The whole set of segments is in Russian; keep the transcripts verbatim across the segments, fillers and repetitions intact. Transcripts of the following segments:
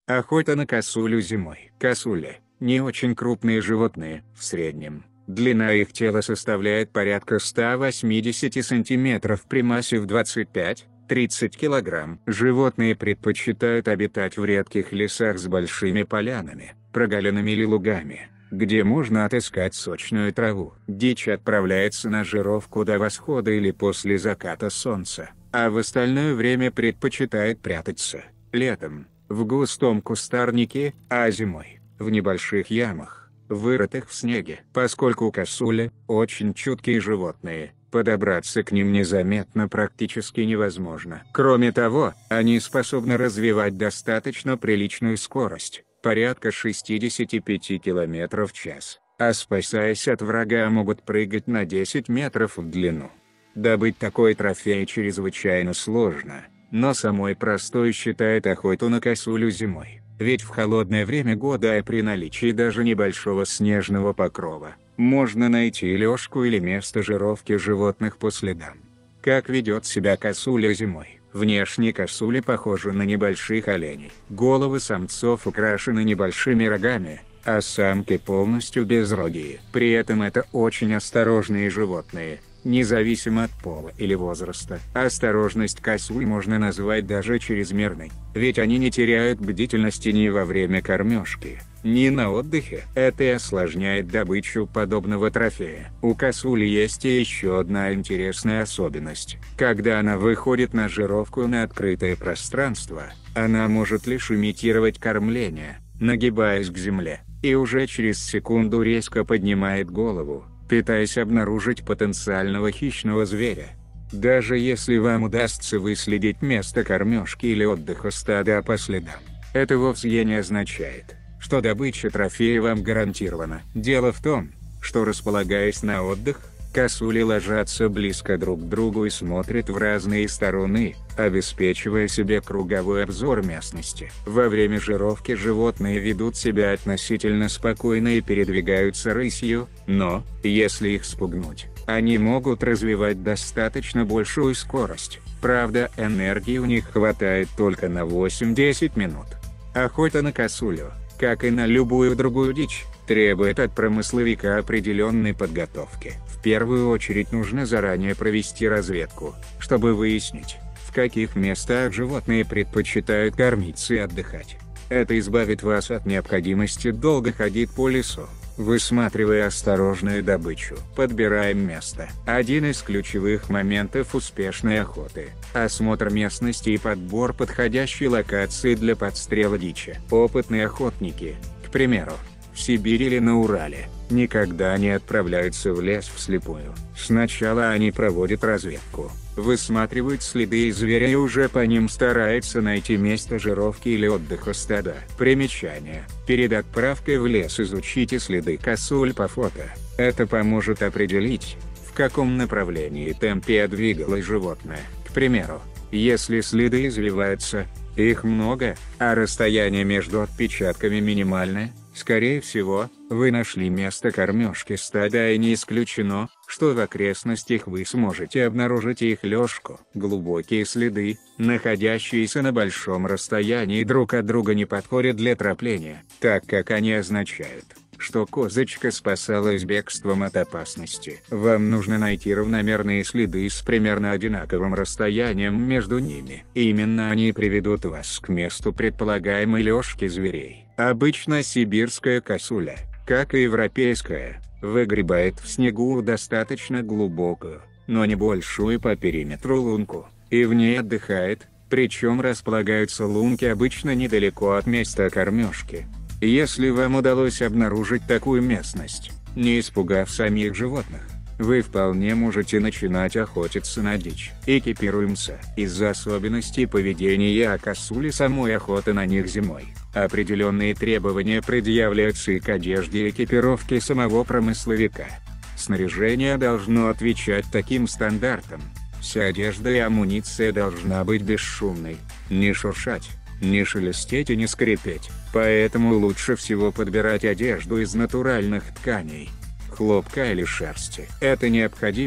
Охота на косулю зимой. Косули – не очень крупные животные, в среднем. Длина их тела составляет порядка ста восьмидесяти сантиметров при массе в двадцать пять — тридцать килограмм. Животные предпочитают обитать в редких лесах с большими полянами, прогалинами или лугами, где можно отыскать сочную траву. Дичь отправляется на жировку до восхода или после заката солнца, а в остальное время предпочитает прятаться. Летом – в густом кустарнике, а зимой – в небольших ямах, вырытых в снеге. Поскольку косули – очень чуткие животные, подобраться к ним незаметно практически невозможно. Кроме того, они способны развивать достаточно приличную скорость, порядка шестидесяти пяти километров в час, а спасаясь от врага могут прыгать на десять метров в длину. Добыть такой трофей чрезвычайно сложно, но самой простой считает охоту на косулю зимой, ведь в холодное время года и при наличии даже небольшого снежного покрова, можно найти лёжку или место жировки животных по следам. Как ведет себя косуля зимой? Внешне косули похожи на небольших оленей. Головы самцов украшены небольшими рогами, а самки полностью безрогие. При этом это очень осторожные животные, независимо от пола или возраста. Осторожность косуль можно назвать даже чрезмерной, ведь они не теряют бдительности ни во время кормежки, ни на отдыхе. Это и осложняет добычу подобного трофея. У косули есть и еще одна интересная особенность. Когда она выходит на жировку на открытое пространство, она может лишь имитировать кормление, нагибаясь к земле, и уже через секунду резко поднимает голову, пытаясь обнаружить потенциального хищного зверя. Даже если вам удастся выследить место кормежки или отдыха стада по следам, это вовсе не означает, что добыча трофея вам гарантирована. Дело в том, что, располагаясь на отдых, косули ложатся близко друг к другу и смотрят в разные стороны, обеспечивая себе круговой обзор местности. Во время жировки животные ведут себя относительно спокойно и передвигаются рысью, но, если их спугнуть, они могут развивать достаточно большую скорость. Правда, энергии у них хватает только на восемь-десять минут. Охота на косулю, как и на любую другую дичь, требует от промысловика определенной подготовки. В первую очередь нужно заранее провести разведку, чтобы выяснить, в каких местах животные предпочитают кормиться и отдыхать. Это избавит вас от необходимости долго ходить по лесу, высматривая осторожную добычу. Подбираем место. Один из ключевых моментов успешной охоты – осмотр местности и подбор подходящей локации для подстрела дичи. Опытные охотники, к примеру, в Сибири или на Урале, никогда не отправляются в лес вслепую. Сначала они проводят разведку, высматривают следы зверя и уже по ним стараются найти место жировки или отдыха стада. Примечание: перед отправкой в лес изучите следы косуль по фото. Это поможет определить, в каком направлении и темпе двигалось животное. К примеру, если следы извиваются, их много, а расстояние между отпечатками минимальное, скорее всего, вы нашли место кормежки стада, и не исключено, что в окрестностях вы сможете обнаружить их лёжку. Глубокие следы, находящиеся на большом расстоянии друг от друга, не подходят для тропления, так как они означают, что козочка спасалась бегством от опасности. Вам нужно найти равномерные следы с примерно одинаковым расстоянием между ними. Именно они приведут вас к месту предполагаемой лёжки зверей. Обычно сибирская косуля, как и европейская, выгребает в снегу достаточно глубокую, но не большую по периметру лунку, и в ней отдыхает, причем располагаются лунки обычно недалеко от места кормежки. Если вам удалось обнаружить такую местность, не испугав самих животных, вы вполне можете начинать охотиться на дичь. Экипируемся. Из-за особенностей поведения косули самой охоты на них зимой, определенные требования предъявляются и к одежде и экипировке самого промысловика. Снаряжение должно отвечать таким стандартам. Вся одежда и амуниция должна быть бесшумной, не шуршать, не шелестеть и не скрипеть. Поэтому лучше всего подбирать одежду из натуральных тканей, хлопка или шерсти. Это необходимо,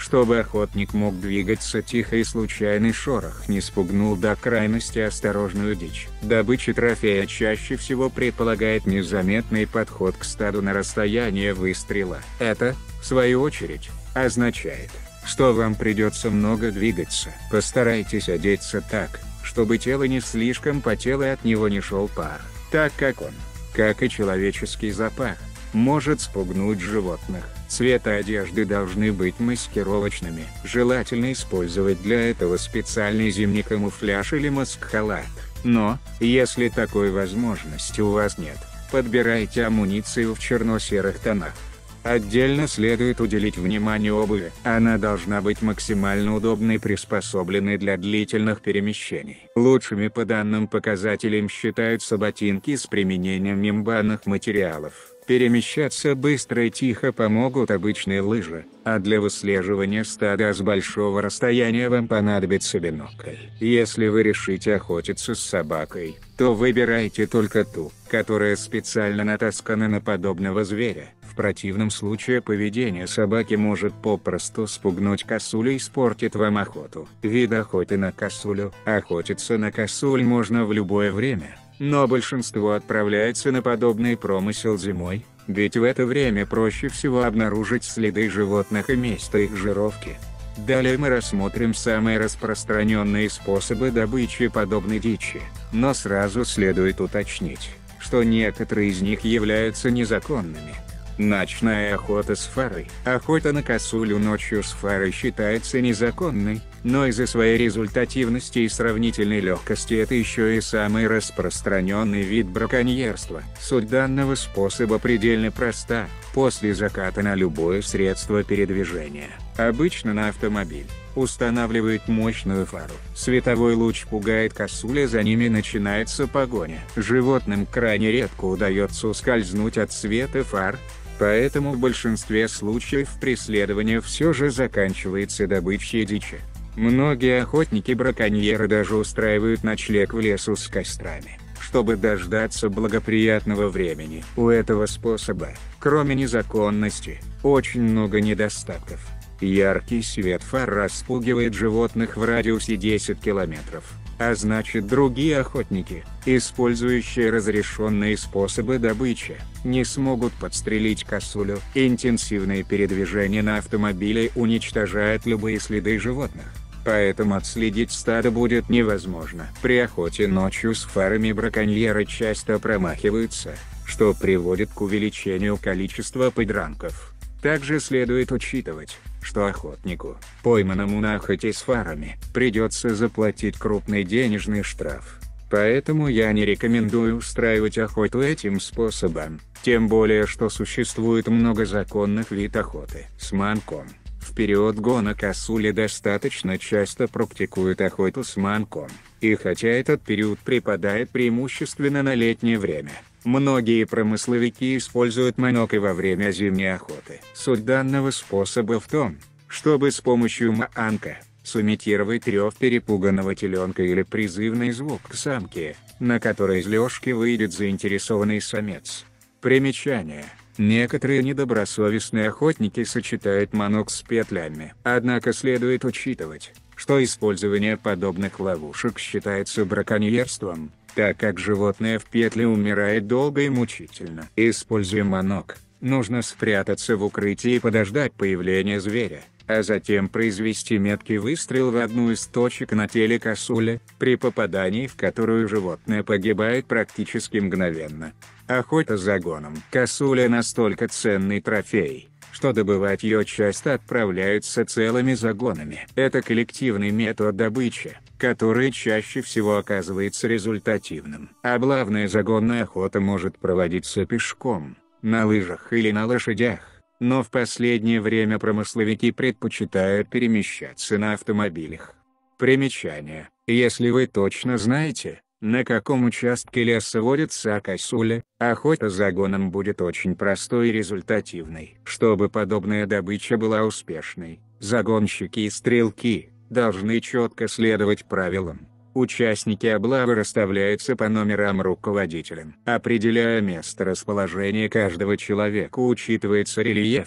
чтобы охотник мог двигаться тихо и случайный шорох не спугнул до крайности осторожную дичь. Добыча трофея чаще всего предполагает незаметный подход к стаду на расстояние выстрела. Это, в свою очередь, означает, что вам придется много двигаться. Постарайтесь одеться так, чтобы тело не слишком потело и от него не шел пар, так как он, как и человеческий запах, может спугнуть животных. Цвета одежды должны быть маскировочными. Желательно использовать для этого специальный зимний камуфляж или маск-халат. Но, если такой возможности у вас нет, подбирайте амуницию в черно-серых тонах. Отдельно следует уделить внимание обуви. Она должна быть максимально удобной и приспособленной для длительных перемещений. Лучшими по данным показателям считаются ботинки с применением мембранных материалов. Перемещаться быстро и тихо помогут обычные лыжи, а для выслеживания стада с большого расстояния вам понадобится бинокль. Если вы решите охотиться с собакой, то выбирайте только ту, которая специально натаскана на подобного зверя. В противном случае поведение собаки может попросту спугнуть косулю и испортит вам охоту. Вид охоты на косулю. Охотиться на косуль можно в любое время, но большинство отправляется на подобный промысел зимой, ведь в это время проще всего обнаружить следы животных и место их жировки. Далее мы рассмотрим самые распространенные способы добычи подобной дичи, но сразу следует уточнить, что некоторые из них являются незаконными. Ночная охота с фарой. Охота на косулю ночью с фарой считается незаконной, но из-за своей результативности и сравнительной легкости это еще и самый распространенный вид браконьерства. Суть данного способа предельно проста: после заката на любое средство передвижения, обычно на автомобиль, устанавливает мощную фару. Световой луч пугает косуля, за ними начинается погоня. Животным крайне редко удается ускользнуть от света фар, поэтому в большинстве случаев преследование все же заканчивается добычей дичи. Многие охотники-браконьеры даже устраивают ночлег в лесу с кострами, чтобы дождаться благоприятного времени. У этого способа, кроме незаконности, очень много недостатков. Яркий свет фар распугивает животных в радиусе десять километров, а значит другие охотники, использующие разрешенные способы добычи, не смогут подстрелить косулю. Интенсивные передвижения на автомобиле уничтожают любые следы животных, поэтому отследить стадо будет невозможно. При охоте ночью с фарами браконьеры часто промахиваются, что приводит к увеличению количества подранков. Также следует учитывать, что охотнику, пойманному на охоте с фарами, придется заплатить крупный денежный штраф. Поэтому я не рекомендую устраивать охоту этим способом, тем более что существует много законных видов охоты с манком. В период гона косули достаточно часто практикуют охоту с манком, и хотя этот период припадает преимущественно на летнее время, многие промысловики используют манок и во время зимней охоты. Суть данного способа в том, чтобы с помощью манка сымитировать рев перепуганного теленка или призывный звук самки, на который из лёжки выйдет заинтересованный самец. Примечание. Некоторые недобросовестные охотники сочетают манок с петлями. Однако следует учитывать, что использование подобных ловушек считается браконьерством, так как животное в петле умирает долго и мучительно. Используя манок, нужно спрятаться в укрытии и подождать появления зверя, а затем произвести меткий выстрел в одну из точек на теле косули, при попадании в которую животное погибает практически мгновенно. Охота за гоном. Косуля настолько ценный трофей, что добывать ее часто отправляются целыми загонами. Это коллективный метод добычи, который чаще всего оказывается результативным. Облавная загонная охота может проводиться пешком, на лыжах или на лошадях, но в последнее время промысловики предпочитают перемещаться на автомобилях. Примечание. Если вы точно знаете, на каком участке леса водится косуля, охота за гоном будет очень простой и результативной. Чтобы подобная добыча была успешной, загонщики и стрелки должны четко следовать правилам. Участники облавы расставляются по номерам руководителям. Определяя место расположения каждого человека, учитывается рельеф,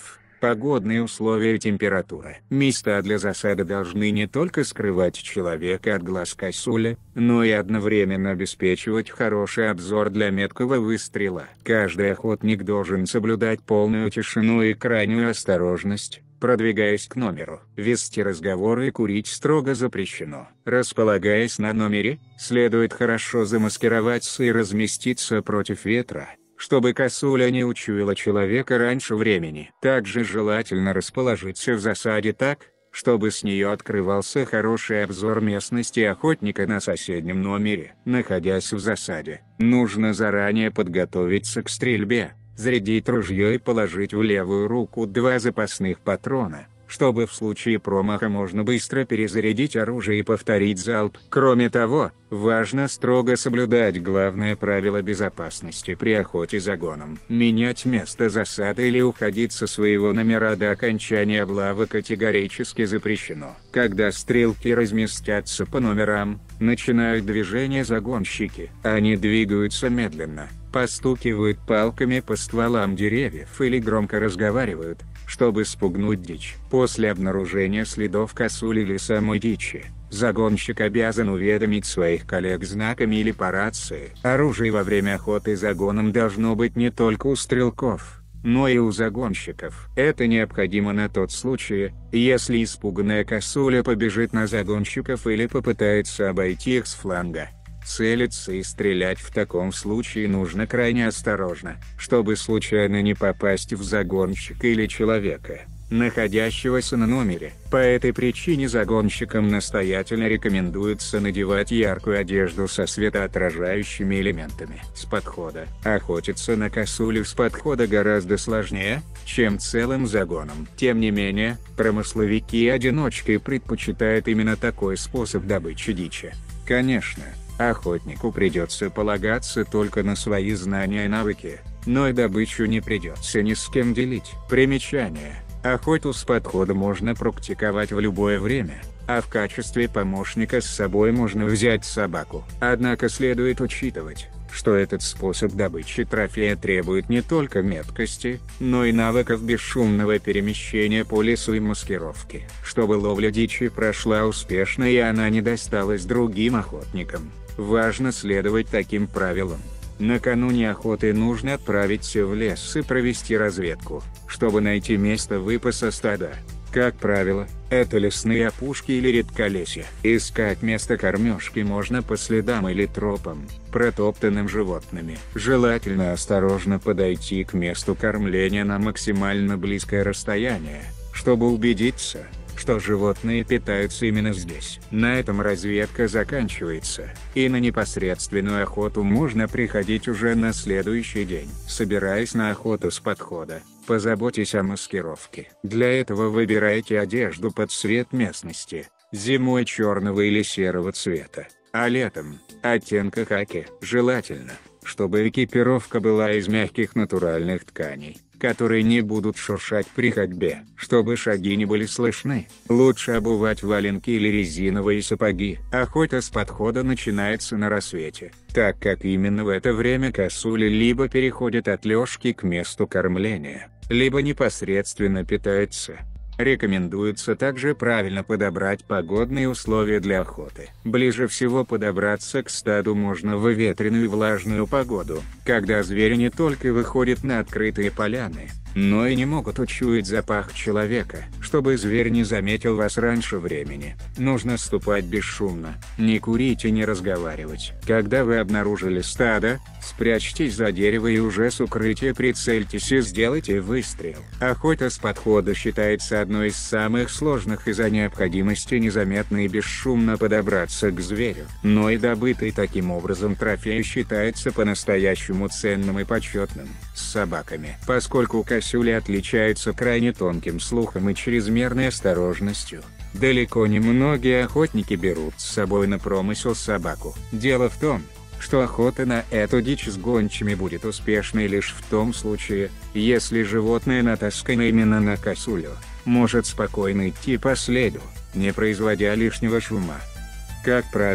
Погодные условия и температура. Места для засады должны не только скрывать человека от глаз косули, но и одновременно обеспечивать хороший обзор для меткого выстрела. Каждый охотник должен соблюдать полную тишину и крайнюю осторожность, продвигаясь к номеру. Вести разговоры и курить строго запрещено. Располагаясь на номере, следует хорошо замаскироваться и разместиться против ветра, чтобы косуля не учуяла человека раньше времени. Также желательно расположиться в засаде так, чтобы с нее открывался хороший обзор местности охотника на соседнем номере. Находясь в засаде, нужно заранее подготовиться к стрельбе, зарядить ружье и положить в левую руку два запасных патрона, чтобы в случае промаха можно быстро перезарядить оружие и повторить залп. Кроме того, важно строго соблюдать главное правило безопасности при охоте загоном. Менять место засады или уходить со своего номера до окончания облавы категорически запрещено. Когда стрелки разместятся по номерам, начинают движение загонщики. Они двигаются медленно, постукивают палками по стволам деревьев или громко разговаривают, чтобы спугнуть дичь. После обнаружения следов косули или самой дичи, загонщик обязан уведомить своих коллег знаками или по рации. Оружие во время охоты загоном должно быть не только у стрелков, но и у загонщиков. Это необходимо на тот случай, если испуганная косуля побежит на загонщиков или попытается обойти их с фланга. Целиться и стрелять в таком случае нужно крайне осторожно, чтобы случайно не попасть в загонщика или человека, находящегося на номере. По этой причине загонщикам настоятельно рекомендуется надевать яркую одежду со светоотражающими элементами. С подхода. Охотиться на косулю с подхода гораздо сложнее, чем целым загоном. Тем не менее, промысловики и одиночки предпочитают именно такой способ добычи дичи. Конечно, охотнику придется полагаться только на свои знания и навыки, но и добычу не придется ни с кем делить. Примечание. Охоту с подхода можно практиковать в любое время, а в качестве помощника с собой можно взять собаку. Однако следует учитывать, что этот способ добычи трофея требует не только меткости, но и навыков бесшумного перемещения по лесу и маскировки. Чтобы ловля дичи прошла успешно и она не досталась другим охотникам, важно следовать таким правилам. Накануне охоты нужно отправиться в лес и провести разведку, чтобы найти место выпаса стада. Как правило, это лесные опушки или редколесья. Искать место кормежки можно по следам или тропам, протоптанным животными. Желательно осторожно подойти к месту кормления на максимально близкое расстояние, чтобы убедиться, что животные питаются именно здесь. На этом разведка заканчивается, и на непосредственную охоту можно приходить уже на следующий день. Собираясь на охоту с подхода, позаботьтесь о маскировке. Для этого выбирайте одежду под цвет местности, зимой черного или серого цвета, а летом – оттенка хаки. Желательно, чтобы экипировка была из мягких натуральных тканей, которые не будут шуршать при ходьбе. Чтобы шаги не были слышны, лучше обувать валенки или резиновые сапоги. Охота с подхода начинается на рассвете, так как именно в это время косули либо переходят от лёжки к месту кормления, либо непосредственно питаются. Рекомендуется также правильно подобрать погодные условия для охоты. Ближе всего подобраться к стаду можно в ветреную и влажную погоду, когда звери не только выходят на открытые поляны, но и не могут учуять запах человека. Чтобы зверь не заметил вас раньше времени, нужно ступать бесшумно, не курить и не разговаривать. Когда вы обнаружили стадо, спрячьтесь за дерево и уже с укрытия прицельтесь и сделайте выстрел. Охота с подхода считается одной из самых сложных из-за необходимости незаметно и бесшумно подобраться к зверю. Но и добытый таким образом трофей считается по-настоящему ценным и почетным. С собаками. Поскольку косули отличаются крайне тонким слухом и чрезмерной осторожностью, далеко не многие охотники берут с собой на промысел собаку. Дело в том, что охота на эту дичь с гончими будет успешной лишь в том случае, если животное натаскано именно на косулю, может спокойно идти по следу, не производя лишнего шума. Как правило,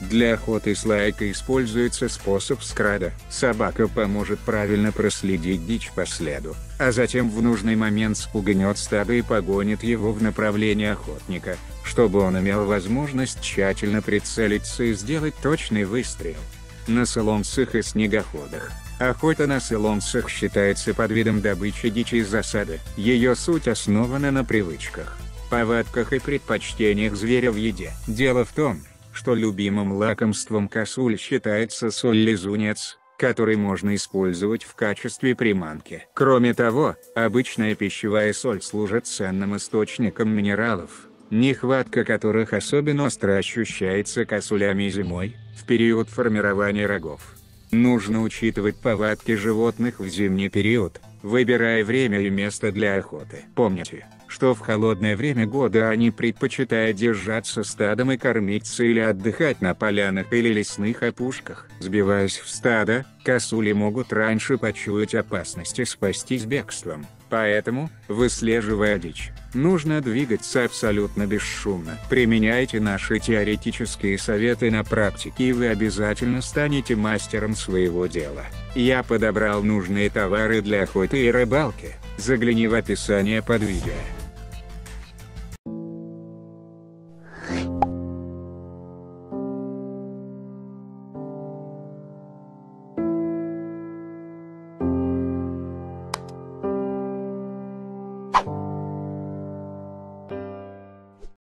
Для охоты с лайкой используется способ скрада. Собака поможет правильно проследить дичь по следу, а затем в нужный момент спугнет стадо и погонит его в направлении охотника, чтобы он имел возможность тщательно прицелиться и сделать точный выстрел. На солонцах и снегоходах. Охота на солонцах считается подвидом добычи дичи из засады. Ее суть основана на привычках, повадках и предпочтениях зверя в еде. Дело в том, что любимым лакомством косуль считается соль-лизунец, который можно использовать в качестве приманки. Кроме того, обычная пищевая соль служит ценным источником минералов, нехватка которых особенно остро ощущается косулями зимой, в период формирования рогов. Нужно учитывать повадки животных в зимний период, выбирая время и место для охоты. Помните, что в холодное время года они предпочитают держаться стадом и кормиться или отдыхать на полянах или лесных опушках. Сбиваясь в стадо, косули могут раньше почуять опасность и спастись бегством. Поэтому, выслеживая дичь, нужно двигаться абсолютно бесшумно. Применяйте наши теоретические советы на практике, и вы обязательно станете мастером своего дела. Я подобрал нужные товары для охоты и рыбалки. Загляни в описание под видео.